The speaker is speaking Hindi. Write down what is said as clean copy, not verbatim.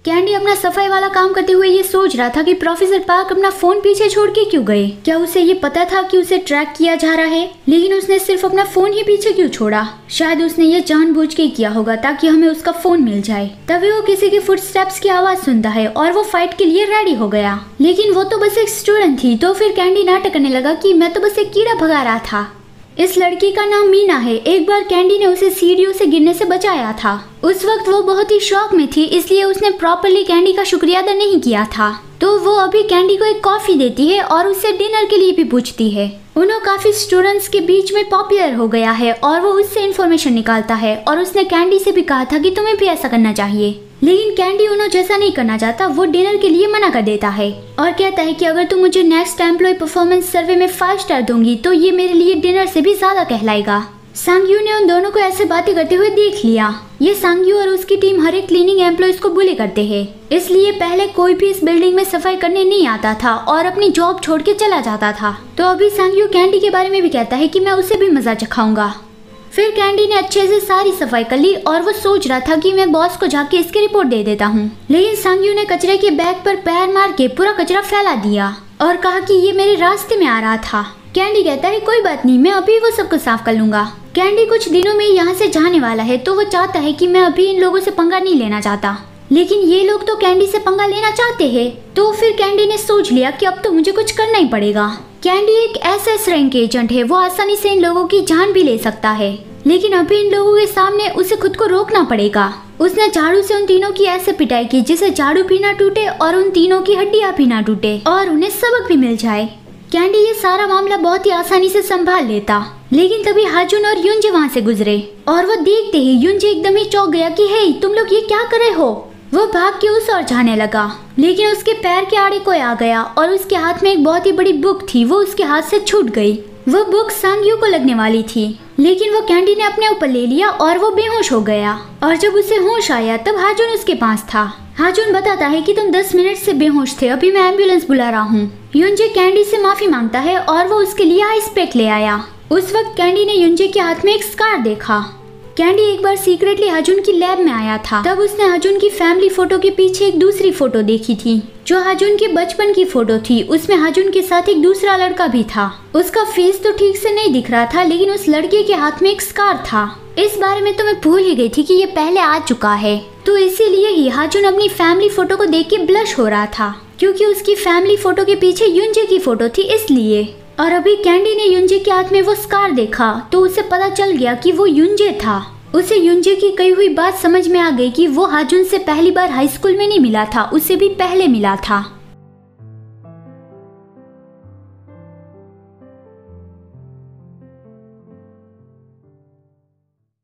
कैंडी अपना सफाई वाला काम करते हुए ये सोच रहा था कि प्रोफेसर पार्क अपना फोन पीछे छोड़ के क्यों गए। क्या उसे ये पता था कि उसे ट्रैक किया जा रहा है? लेकिन उसने सिर्फ अपना फोन ही पीछे क्यों छोड़ा? शायद उसने ये जानबूझ के किया होगा ताकि हमें उसका फोन मिल जाए। तभी वो किसी के फुटस्टेप्स की आवाज सुनता है और वो फाइट के लिए रेडी हो गया। लेकिन वो तो बस एक स्टूडेंट थी। तो फिर कैंडी नाटक करने लगा कि मैं तो बस एक कीड़ा भगा रहा था। इस लड़की का नाम मीना है। एक बार कैंडी ने उसे सीढ़ियों से गिरने से बचाया था। उस वक्त वो बहुत ही शॉक में थी, इसलिए उसने प्रॉपर्ली कैंडी का शुक्रिया अदा नहीं किया था। तो वो अभी कैंडी को एक कॉफी देती है और उससे डिनर के लिए भी पूछती है। उन्हों काफी स्टूडेंट्स के बीच में पॉपुलर हो गया है और वो उससे इन्फॉर्मेशन निकालता है और उसने कैंडी से भी कहा था कि तुम्हें भी ऐसा करना चाहिए। लेकिन कैंडी उन्हों जैसा नहीं करना चाहता। वो डिनर के लिए मना कर देता है और कहता है कि अगर तुम मुझे नेक्स्ट एम्प्लॉय परफॉर्मेंस सर्वे में 5 स्टार दूंगी तो ये मेरे लिए डिनर से भी ज्यादा कहलाएगा। सांग्यू ने उन दोनों को ऐसे बातें करते हुए देख लिया। ये सांग्यू और उसकी टीम हर एक क्लीनिंग एम्प्लॉयज को बुली करते हैं, इसलिए पहले कोई भी इस बिल्डिंग में सफाई करने नहीं आता था और अपनी जॉब छोड़ के चला जाता था। तो अभी सांग्यू कैंडी के बारे में भी कहता है कि मैं उसे भी मजा चखाऊंगा। फिर कैंडी ने अच्छे से सारी सफाई कर ली और वो सोच रहा था कि मैं बॉस को जाके इसकी रिपोर्ट दे देता हूँ। लेकिन सांग्यू ने कचरे के बैग पर पैर मार के पूरा कचरा फैला दिया और कहा कि ये मेरे रास्ते में आ रहा था। कैंडी कहता है कोई बात नहीं, मैं अभी वो सब कुछ साफ कर लूंगा। कैंडी कुछ दिनों में यहाँ से जाने वाला है, तो वो चाहता है कि मैं अभी इन लोगों से पंगा नहीं लेना चाहता। लेकिन ये लोग तो कैंडी से पंगा लेना चाहते हैं। तो फिर कैंडी ने सोच लिया कि अब तो मुझे कुछ करना ही पड़ेगा। कैंडी एक SS रैंक एजेंट है। वो आसानी से इन लोगों की जान भी ले सकता है, लेकिन अभी इन लोगों के सामने उसे खुद को रोकना पड़ेगा। उसने झाड़ू से उन तीनों की ऐसे पिटाई की जिससे झाड़ू भी ना टूटे और उन तीनों की हड्डियां भी ना टूटे और उन्हें सबक भी मिल जाए। कैंडी ये सारा मामला बहुत ही आसानी से संभाल लेता। लेकिन तभी हाजुन और युंजे वहाँ से गुजरे और वो देखते ही युंजे एकदम ही चौंक गया कि हे तुम लोग ये क्या कर रहे हो। वो भाग के उस ओर जाने लगा, लेकिन उसके पैर के आड़े कोई आ गया और उसके हाथ में एक बहुत ही बड़ी बुक थी। वो उसके हाथ से छूट गई। वो बुक सांग्यू को लगने वाली थी, लेकिन वो कैंडी ने अपने ऊपर ले लिया और वो बेहोश हो गया। और जब उसे होश आया तब हाजुन उसके पास था। हाजुन बताता है कि तुम 10 मिनट से बेहोश थे, अभी मैं एम्बुलेंस बुला रहा हूँ। युंजे कैंडी से माफी मांगता है और वो उसके लिए आइस पैक ले आया। उस वक्त कैंडी ने युंजे के हाथ में एक स्कार देखा। कैंडी एक बार सीक्रेटली हाजुन की लैब में आया था। तब उसने हाजुन की फैमिली फोटो के पीछे एक दूसरी फोटो देखी थी जो हाजुन के बचपन की फोटो थी। उसमें हाजुन के साथ एक दूसरा लड़का भी था। उसका फेस तो ठीक से नहीं दिख रहा था, लेकिन उस लड़के के हाथ में एक स्कार था। इस बारे में तो मैं भूल ही गई थी कि ये पहले आ चुका है। तो इसीलिए ही हाजुन अपनी फैमिली फोटो को देख के ब्लश हो रहा था, क्योंकि उसकी फैमिली फोटो के पीछे युंजे की फोटो थी इसलिए। और अभी कैंडी ने युंजे के हाथ में वो स्कार देखा तो उसे पता चल गया कि वो युंजे था। उसे युंजे की कही हुई बात समझ में आ गई कि वो हाजुन से पहली बार हाई स्कूल में नहीं मिला था, उससे भी पहले मिला था।